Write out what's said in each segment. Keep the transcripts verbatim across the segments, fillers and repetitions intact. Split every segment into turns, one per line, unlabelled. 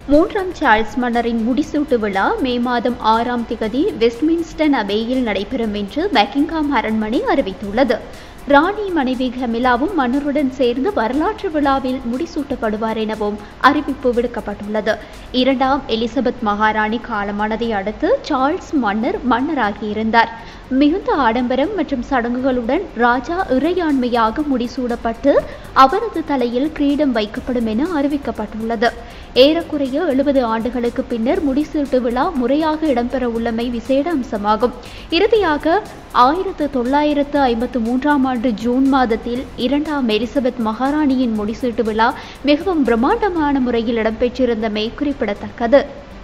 மூன்றாம் சார்ல்ஸ் மன்னரின் முடிசூட்டு விழா மே மாதம் ஆறாம் திகதி வெஸ்ட்மின்ஸ்டர் அபேயில் நடைபெறும் என்று பக்கிங்ஹாம் அரண்மனை அறிவித்துள்ளது. ராணி மனைவி கமிலாவும் மன்னருடன் சேர்ந்து வரலாற்று விழாவில் முடிசூட்டப்படுவார் எனவும் அறிவிப்பு விடுக்கப்பட்டுள்ளது. இரண்டாம் எலிசபெத் மகாராணி காலமானதை அடுத்து சார்ல்ஸ் மன்னர் மன்னராகியிருந்தார். மிகுந்த ஆடம்பரம் மற்றும் சடங்குகளுடன் ராஜா இறையாண்மையாக முடிசூடப்பட்டு அவரது தலையில் கிரீடம் வைக்கப்படும் என அறிவிக்கப்பட்டுள்ளது. ஏறக்குறைய எழுபது ஆண்டுகளுக்கு பின்னர் முடிசூட்டு விழா முறையாக இடம்பெற உள்ளமை விசேட அம்சமாகும். இறுதியாக ஆயிரத்து தொள்ளாயிரத்து ஐம்பத்து மூன்றாம் ஆண்டு ஜூன் மாதத்தில் இரண்டாம் எலிசபெத் மகாராணியின் முடிசூட்டு விழா மிகவும் பிரம்மாண்டமான முறையில் இடம்பெற்றிருந்தமை குறிப்பிடத்தக்கது.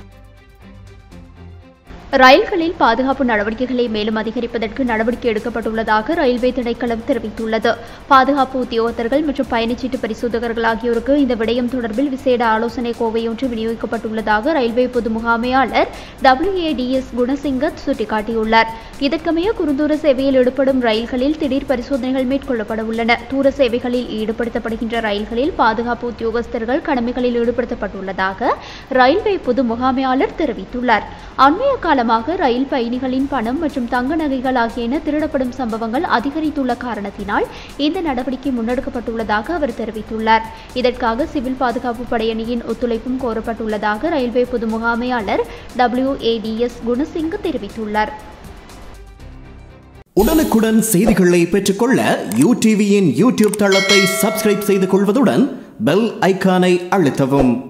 ரயில்களில் பாதுகாப்பு நடவடிக்கைகளை மேலும் அதிகரிப்பதற்கு நடவடிக்கை எடுக்கப்பட்டுள்ளதாக ரயில்வே திணைக்களம் தெரிவித்துள்ளது. பாதுகாப்பு உத்தியோகத்தர்கள் மற்றும் பயணச்சீட்டு பரிசோதகர்கள் ஆகியோருக்கு இந்த விடயம் தொடர்பில் விசேட ஆலோசனை கோவை ஒன்று விநியோகிக்கப்பட்டுள்ளதாக ரயில்வே பொது முகாமையாளர் W A D S Gunasinghe சுட்டிக்காட்டியுள்ளார். இதற்கமைய குறுந்தூர சேவையில் ஈடுபடும் ரயில்களில் திடீர் பரிசோதனைகள் மேற்கொள்ளப்பட உள்ளன. தூர சேவைகளில் ஈடுபடுத்தப்படுகின்ற ரயில்களில் பாதுகாப்பு உத்தியோகஸ்தர்கள் கடமைகளில் ஈடுபடுத்தப்பட்டுள்ளதாக ரயில்வே பொது முகாமையாளர் தெரிவித்துள்ளார். அண்மைய கால ரயில் பயணிகளின் பணம் மற்றும் தங்க நகைகள் ஆகியன திருடப்படும் சம்பவங்கள் அதிகரித்துள்ள காரணத்தினால் இந்த நடவடிக்கை முன்னெடுக்கப்பட்டுள்ளதாக அவர் தெரிவித்துள்ளார். இதற்காக சிவில் பாதுகாப்பு படையணியின் ஒத்துழைப்பும் கோரப்பட்டுள்ளதாக ரயில்வே பொது முகாமையாளர் W A D S Gunasinghe தெரிவித்துள்ளார்.
உடனுக்குடன் செய்திகளை பெற்றுக்கொள்ள யூ டிவியின் யூடியூப் தளத்தை சப்ஸ்கிரைப் செய்து கொள்வதுடன் பெல் ஐகானை அழுத்தவும்.